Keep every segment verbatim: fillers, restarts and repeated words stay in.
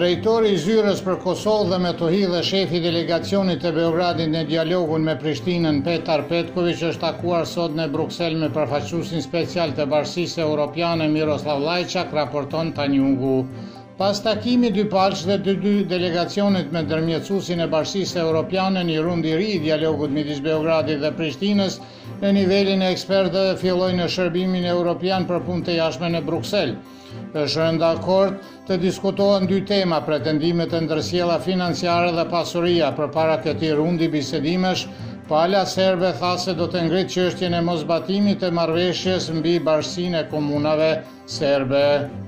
Drejtori i Zyrës për Kosovë dhe Metohi dhe shefi delegacionit të Beogradit në dialogun me Prishtinën Petar Petković është takuar sot në Bruksel me përfaqësuesin special të Bashkisë Evropiane Miroslav Lajçak, raporton Tanjugu. Pas takimit dypalç dhe të dy delegacionit me ndërmjetësuesin e Bashkisë Evropiane, një rund i ri i dialogut midis Beogradit dhe Prishtinës në nivelin e ekspertëve filloi në shërbimin evropian për punë të jashtme në Bruksel. Është rënë dakord të diskutohen dy tema, pretendimet e ndërsjella financiare dhe pasuria. Përpara këtij rundi bisedimesh, Pala serbe tha se do të ngritë çështjen e mosbatimit të marrëveshjes mbi Bashkinë e Komunave Serbe.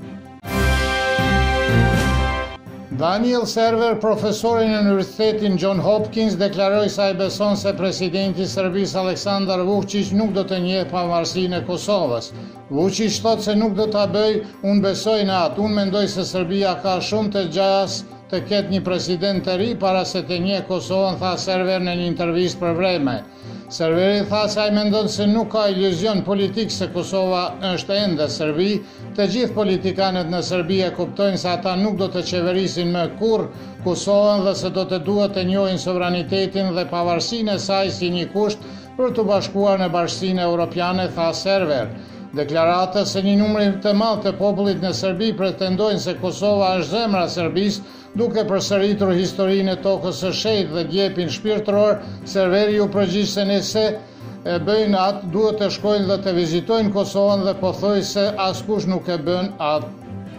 Daniel Server, profesor në Universitetin John Hopkins, deklaroi se ai beson se presidenti i Serbisë Aleksandar Vučić nuk do të njeh pavarësinë e Kosovës. Vučić thotë se nuk do ta bëj, unë besoj në atë, unë mendoj se Serbia ka shumë të gjas të ketë një president të ri para se të njeh Kosovën, tha Server në një intervistë për Vreme. Serveri tha se ai mendon se nuk ka iluzion politik se Kosova është ende Serbi. Të gjithë politikanët në Serbi e kuptojnë se ata nuk do të qeverisin më kurrë Kosovën dhe se do të duhet të njohin sovranitetin dhe pavarësinë e saj si një kusht për të bashkuar në Bashkinë Evropiane, tha Server. Deklaratës se një numër të madh të popullit në Serbi pretendojnë se Kosova është zemra e Serbisë, duke përsëritur historinë e tokës së shenjtë dhe djepin shpirtëror, Serveri u përgjigj se nëse e bëjnë atë, duhet të shkojnë dhe të vizitojnë Kosovën dhe pothoi se askush nuk e bën atë.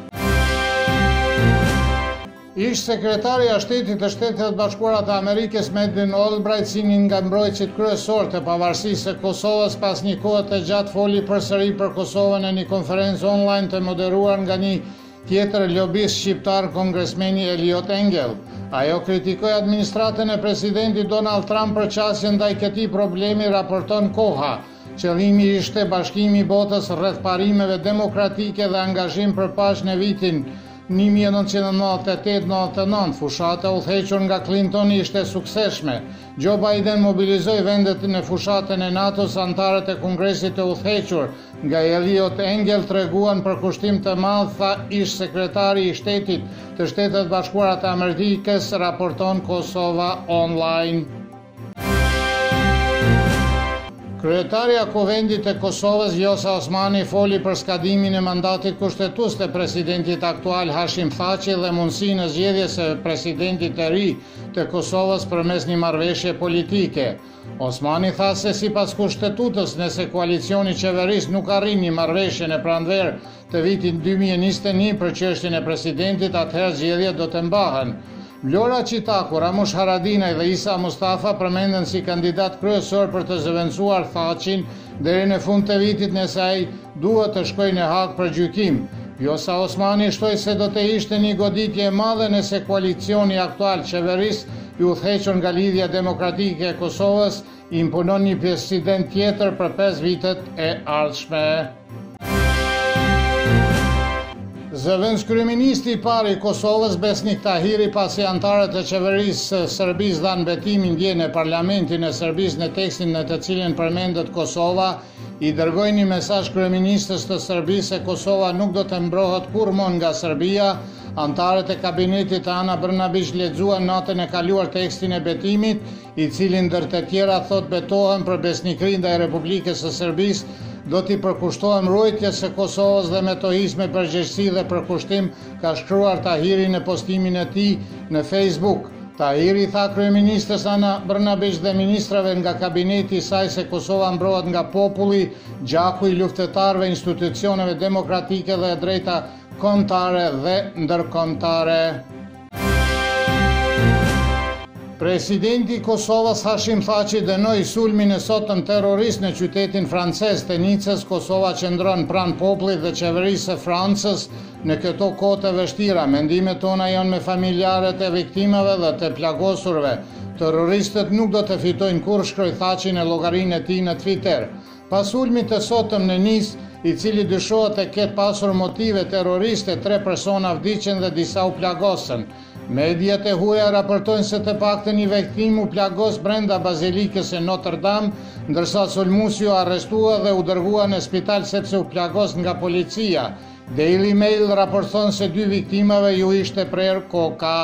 Ish sekretari i shtetit të Shtetit Bashkuara të Amerikës Madeleine Albright, si një nga mbrojtësit kryesor të pavarësisë së Kosovës, pas një kohe të gjatë foli përsëri për Kosovën në një konferencë online të moderuar nga një tjetër lobist shqiptar, kongresmeni Eliot Engel. Ajo kritikoi administratën e presidentit Donald Trump për qasjen ndaj këtij problemi, raporton Koha. Qëllimi ishte bashkimi i botës rreth parimeve demokratike dhe angazhim për paqe në vitin një mijë e nëntëqind e nëntëdhjetë e tetë nëntëdhjetë e nëntë, fushata udhëhequr nga Clinton ishte suksesshme. Joe Biden mobilizoi vendet në fushatën e NATO-s, antarët e Kongresit të udhëhequr nga Eliot Engel treguan për kushtim të madh, tha ish sekretari i shtetit të Shtetet Bashkuara të Amerikës, raporton Kosova Online. Kryetarja e Kuvendit të Kosovës, Vjosa Osmani, foli për skadimin e mandatit kushtetues të presidentit aktual Hashim Thaçi dhe mundësinë e zgjedhjes së presidentit të ri të Kosovës përmes një marrëveshje politike. Osmani tha se sipas kushtetutës, nëse koalicioni qeverisë nuk arrin një marrëveshje në pranverë të vitit dy mijë e njëzet e një për çështjen e presidentit, atëherë zgjedhjet do të mbahen. Vlora Qitaku, Ramush Haradinaj dhe Isa Mustafa përmenden si kandidat kryesor për të zëvendësuar Thaçin deri në fund të vitit nëse ai duhet të shkojë në Hag për gjykim. Vjosa Osmani shtoi se do të ishte një goditje e madhe nëse koalicioni aktual qeverisë i udhëhequr nga Lidhja Demokratike e Kosovës i imponon një president tjetër për pesë vitet e ardhshme. Zëvendës kryeministi i parë i Kosovës, Besnik Tahiri, pasi antarët e qeverisë së Serbisë dhanë betimin dje në parlamentin e Serbisë në tekstin në të cilin përmendet Kosova, i dërgoi një mesazh kryeministës të Serbisë se Kosova nuk do të mbrohet kurrë nga Serbia. Antarët e kabinetit të Ana Brnabić lexuan natën e kaluar tekstin e betimit, i cili ndër të tjera thot betohen për besnikëri ndaj Republikës së Serbisë, do t'i përkushtohen mbrojtjes së Kosovës dhe metohisë me përgjegjësi dhe përkushtim, ka shkruar Tahiri në postimin e tij në Facebook. Tahiri tha kryeministës Ana Brnabić dhe ministrave nga kabineti i saj se Kosova mbrohet nga populli, gjaku i luftëtarëve, institucioneve demokratike dhe e drejta kombëtare dhe ndërkombëtare. Presidenti i Kosovës Hashim Thaçi dënoi sulmin e sotëm terrorist në qytetin francez të Nicës. Kosova qëndron pranë popullit dhe qeverisë së Francës në këto kohë të vështira. Mendimet tona janë me familjarët e viktimave dhe të plagosurve. Terroristët nuk do të fitojnë kurrë, shkroi Thaçi në llogarinë e tij në Twitter. Pas sulmit të sotëm në Nicë, i cili dyshohet të ketë pasur motive terroriste, tre persona vdiqën dhe disa u plagosën. Mediat e huaja raportojnë se të paktën një viktim u plagos brenda bazilikës së Notre Dame, ndërsa sulmuesi u arrestua dhe u dërgua në spital sepse u plagos nga policia. Daily Mail raporton se dy viktimave ju ishte prerë koka.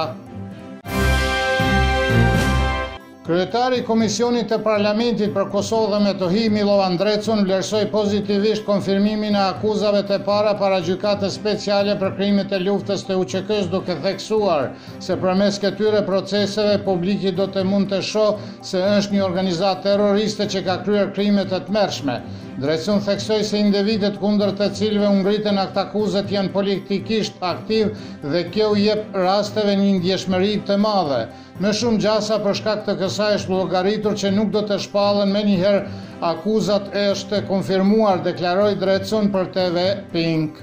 Kryetari i Komisionit të Parlamentit për Kosovë dhe Metohi, Milovan Drecun, vlerësoi pozitivisht konfirmimin e akuzave të para para gjykatës speciale për krimet e luftës të U Q K-s, duke theksuar se përmes këtyre proceseve publiku do të mund të shohë se është një organizatë terroriste që ka kryer krime të tmerrshme. Drecun theksoi se individët kundër të cilëve u ngritën ata akuzat janë politikisht aktiv dhe kjo u jep rasteve një ndjeshmëri të madhe. Më shumë gjasa për shkak të kësaj është llogaritur që nuk do të shpallen menjëherë akuzat, është konfirmuar, deklaroi Drecun për T V Pink.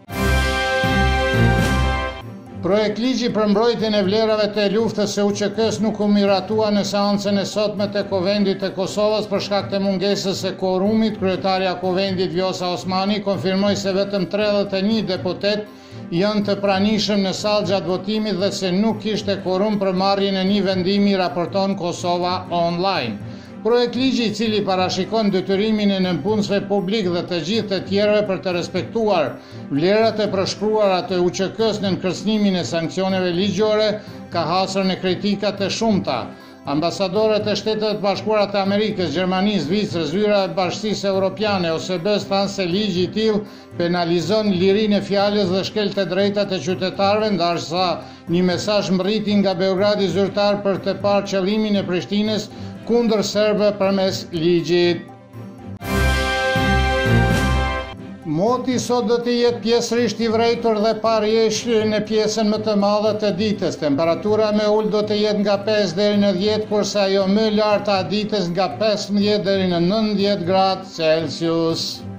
Projekt ligji për mbrojtjen e vlerave të luftës së U Q K-s nuk u miratua në seancën e sotme të Kuvendit të Kosovës për shkak të mungesës së kvorumit. Kryetaria e Kuvendit Vjosa Osmani konfirmoi se vetëm tridhjetë e një deputet janë të pranishëm në sallë gjatë votimit dhe se nuk kishte kvorum për marrjen e një vendimi, raporton Kosova Online. Projekt ligji i cili parashikon detyrimin e nënpunësve publik dhe të gjithë të tjerëve për të respektuar vlerat e përshkruara të U Q K-s në kërcënimin e sanksioneve ligjore ka hasur në kritika të shumta. Ambasadorët e Shtetet Bashkuara të Amerikës, Gjermanisë, Zvicrës, Zyra e Bashkisë Evropiane ose B E S thanë se ligji i tillë penalizon lirinë e fjalës dhe shkel të drejtat e qytetarëve, ndërsa një mesazh mbërriti nga Beogradi zyrtar për të parë qëllimin e Prishtinës kundër serbëve përmes ligjit. Moti sot do të jetë pjesërisht i vrejtur dhe pa rjeshje në pjesën më të madhe të ditës. Temperatura më ulë do të jetë nga pesë deri në dhjetë, kurse ajo më lartë a ditës nga pesëmbëdhjetë deri në nëntëdhjetë gradë Celsius.